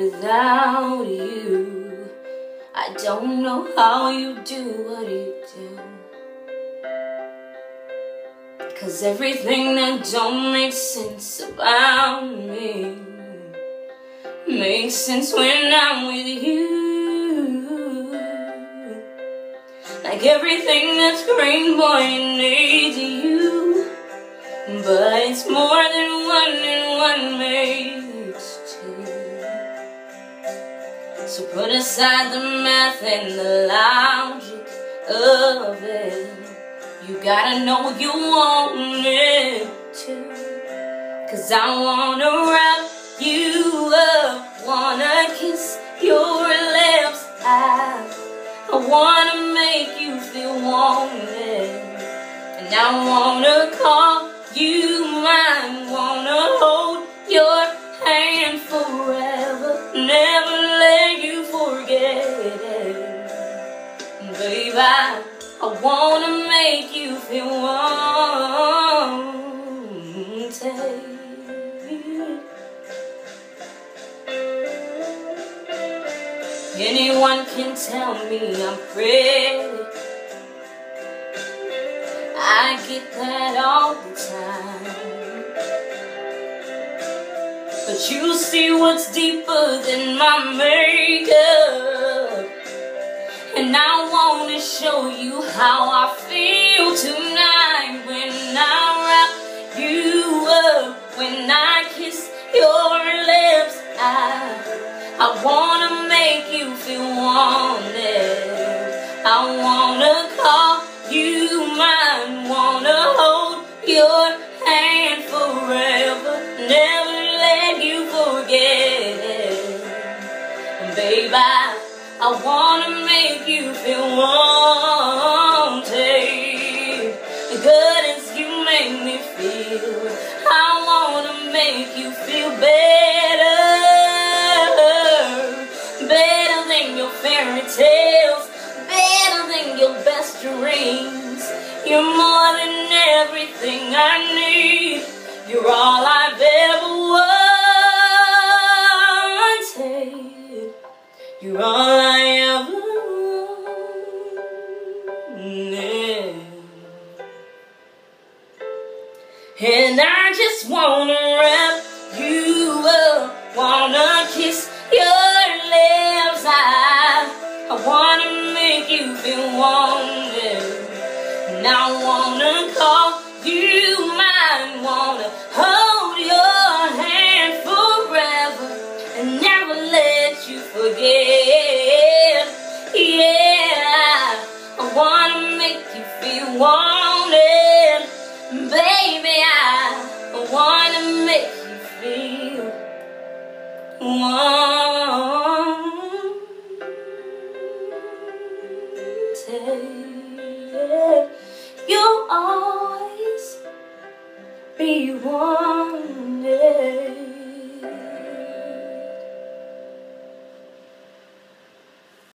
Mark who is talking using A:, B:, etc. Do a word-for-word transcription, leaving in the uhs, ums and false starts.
A: without you. I don't know how you do what you do, 'cause everything that don't make sense about me makes sense when I'm with you. Like everything that's green, boy, it needs you, but it's more than one and one makes two. So put aside the math and the logic of it. You gotta know you want it too, 'cause I wanna wrap you up, wanna kiss your lips. I, I wanna make you feel wanted, and I wanna call you mine, wanna hold your hand forever, never let you forget it. Babe, I, I wanna make you feel wanted. Anyone can tell me I'm pretty, I get that all the time, but you see what's deeper than my makeup, and I wanna show you how I feel tonight when I wrap you up, when I kiss your lips. I I wanna make you feel wanted, I wanna call you mine, wanna hold your hand forever, never let you forget it. Babe, I, I wanna make you feel wanted, good as you make me feel. I wanna make you feel better, better than your fairy tales, better than your best dreams. You're more than everything I need, you're all I've ever wanted, you're all I ever wanted. And I just wanna wrap you up, wanna kiss your lips. I, I wanna make you feel wanted, and I wanna call you mine, wanna hold your hand forever and never let you forget. Yeah, I wanna make you feel wanted, baby. I, I wanna make you feel wanted. You'll always be one.